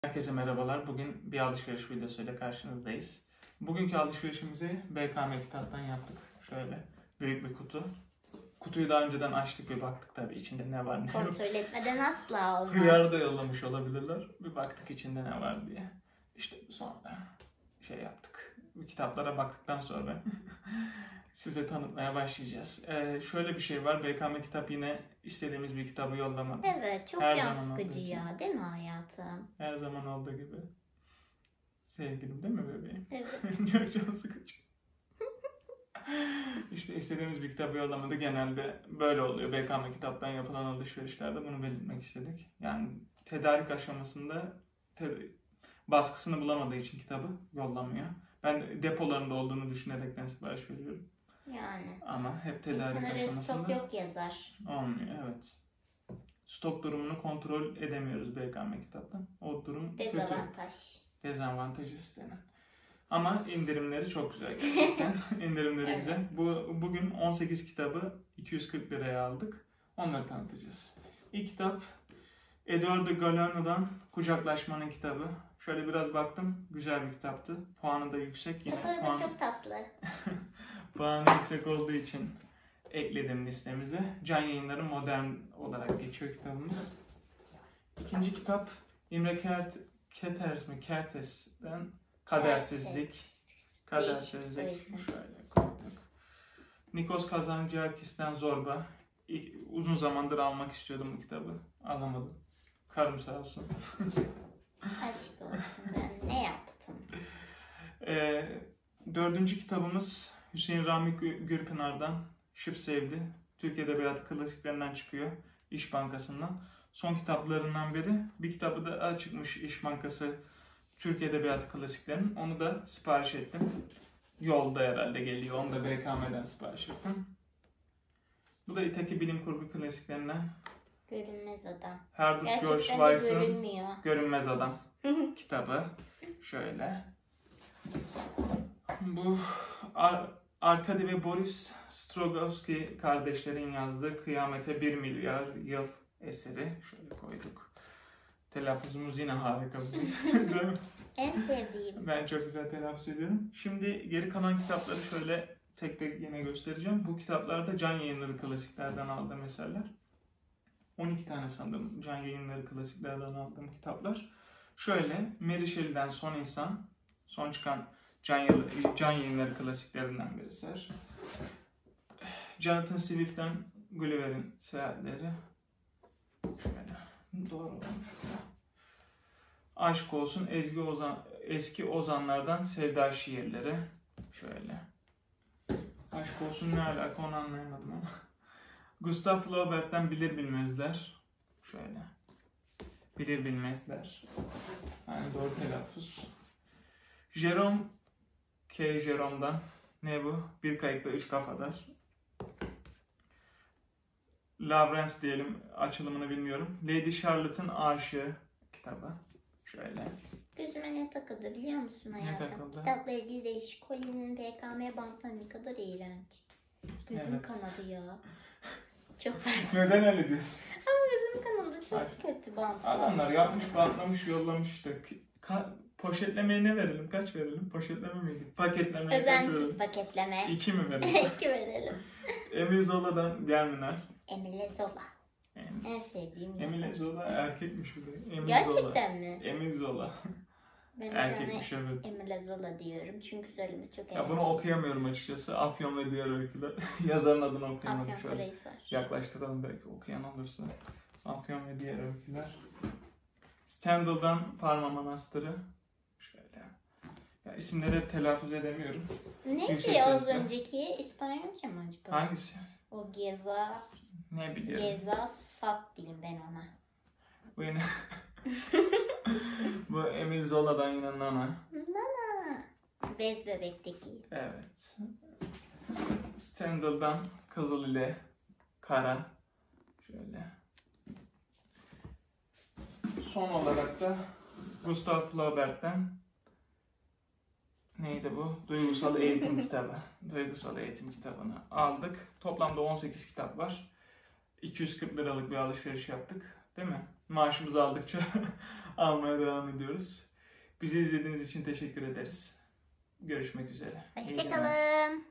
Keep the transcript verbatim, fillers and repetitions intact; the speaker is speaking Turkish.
Herkese merhabalar. Bugün bir alışveriş videosuyla karşınızdayız. Bugünkü alışverişimizi B K M Kitap'tan yaptık. Şöyle büyük bir kutu. Kutuyu daha önceden açtık, bir baktık tabii içinde ne var ne yok. Kontrol etmeden asla olmaz. Hıyar da yollamış olabilirler. Bir baktık içinde ne var diye. İşte sonra şey yaptık. Bu kitaplara baktıktan sonra size tanıtmaya başlayacağız. Ee, şöyle bir şey var. B K M Kitap yine istediğimiz bir kitabı yollamadı. Evet, çok Her can zaman sıkıcı olduğu için. ya, değil mi hayatım? Her zaman olduğu gibi. Sevgilim değil mi bebeğim? Evet. Çok can sıkıcı. İşte istediğimiz bir kitabı yollamadı. Genelde böyle oluyor. B K M Kitap'tan yapılan alışverişlerde bunu belirtmek istedik. Yani tedarik aşamasında te baskısını bulamadığı için kitabı yollamıyor. Ben depolarında olduğunu düşünerekten sipariş veriyorum. Yani. Ama hep tedarik İnsan öyle aşamasında stok yok yazar. olmuyor. Evet. Stok durumunu kontrol edemiyoruz B K M Kitap'tan. O durum kötü. Dezavantaj. Dezavantajı istenen. Ama indirimleri çok güzel gerçekten. İndirimleri Evet. güzel. Bu bugün on sekiz kitabı iki yüz kırk liraya aldık. Onları tanıtacağız. İlk kitap Eduardo Galeano'dan Kucaklaşmanın kitabı. Şöyle biraz baktım. Güzel bir kitaptı. Puanı da yüksek. Yine Kapağı da puan, çok tatlı. puanı yüksek olduğu için ekledim listemize. Can Yayınları Modern olarak geçiyor kitabımız. İkinci kitap İmre Kert Keters mi? Kertes'ten Kadersizlik. Kadersizlik. Değişik Şöyle koyduk. Nikos Kazantzakis'ten Zorba. İlk, uzun zamandır almak istiyordum bu kitabı. Alamadım. Karım sağ olsun. Aşk olsun, ben ne yaptım? Ee, dördüncü kitabımız Hüseyin Rami Gürpınar'dan Şıp Sevdi. Türk Edebiyatı klasiklerinden çıkıyor. İş Bankası'ndan. Son kitaplarından biri. Bir kitabı da çıkmış İş Bankası Türk Edebiyatı klasiklerinin. Onu da sipariş ettim. Yolda herhalde geliyor. Onu da B K M'den sipariş ettim. Bu da İtaki Bilim Kurgu klasiklerinden. Görünmez adam. Herdut George Gerçekten de Weiss'ın görünmüyor. Görünmez Adam kitabı. Şöyle. Bu Ar Arkady ve Boris Strugatsky kardeşlerin yazdığı Kıyamete bir milyar yıl eseri. Şöyle koyduk. Telaffuzumuz yine harika. En sevdiğim. Ben çok güzel telaffuz ediyorum. Şimdi geri kalan kitapları şöyle tek tek yine göstereceğim. Bu kitaplarda Can Yayınları klasiklerden aldığım eserler. on iki tane sanırım Can Yayınları klasiklerden aldığım kitaplar. Şöyle Mary Shelley'den Son İnsan, son çıkan Can, Can Yayınları klasiklerinden bir eser. Jonathan Swift'ten Gulliver'in Seyahatleri. Şöyle doğru olmuş. Aşk Olsun Ezgi Ozan, Eski Ozanlardan Sevda Şiirleri. Şöyle. Aşk Olsun ne alaka onu anlayamadım ama. Gustav Flaubert'ten Bilir Bilmezler. Şöyle. Bilir Bilmezler. Yani doğru telaffuz. Jerome K. Jerome'dan ne bu? Bir kayıkta üç kafadar. Lawrence diyelim, açılımını bilmiyorum. Lady Charlotte'ın Aşığı kitabı. Şöyle. Gözüme ne takıldı biliyor musun hayatım? takıldı? Kitapla ilgili değişik. Kolyenin B K M bantları ne kadar iğrenç. Gözüm Evet. kanadı ya. Çok pardon. Neden öyle diyorsun? Ama gözüm kanadı, çok Ay. kötü bantlar. Adamlar yapmış, bantlamış, yollamış işte. Ka poşetlemeye ne verelim? Kaç verelim? Poşetleme miydi? Paketlemeye kaç Özensiz verelim? paketleme. İki mi verelim? İki verelim. Emile Zola'dan Germinal. Emile Zola. Em- En sevdiğim yazar. Emile Zola erkekmiş bu da. Emile Gerçekten Zola. mi? Emile Zola. Ben Erkekmiş, ona evet. Emile Zola diyorum çünkü söylemesi çok Ya eğlenceli. bunu okuyamıyorum açıkçası. Afyon ve diğer öyküler. Yazarın adını okuyamadım. Afyon Şöyle Karahisar. yaklaştıralım belki okuyan olursa. Afyon ve diğer öyküler. Stendhal'dan Parma Manastırı. Şöyle. Ya isimleri hep telaffuz edemiyorum. Neydi Yüksek az sesle. önceki? İspanyolca mı acaba? Hangisi? O Geza, Ne biliyorum. Geza Sat diyeyim ben ona. Bu yine bu Emile Zola'dan yine Nana. Nana. Bez bebekteki. Evet. Stendhal'dan Kızıl ile Kara. Şöyle. Son olarak da Gustav Flaubert'ten neydi bu? Duygusal Eğitim kitabı. Duygusal Eğitim kitabını aldık. Toplamda on sekiz kitap var. iki yüz kırk liralık bir alışveriş yaptık. Değil mi? Maaşımızı aldıkça almaya devam ediyoruz. Bizi izlediğiniz için teşekkür ederiz. Görüşmek üzere. İyi günler. Hoşçakalın.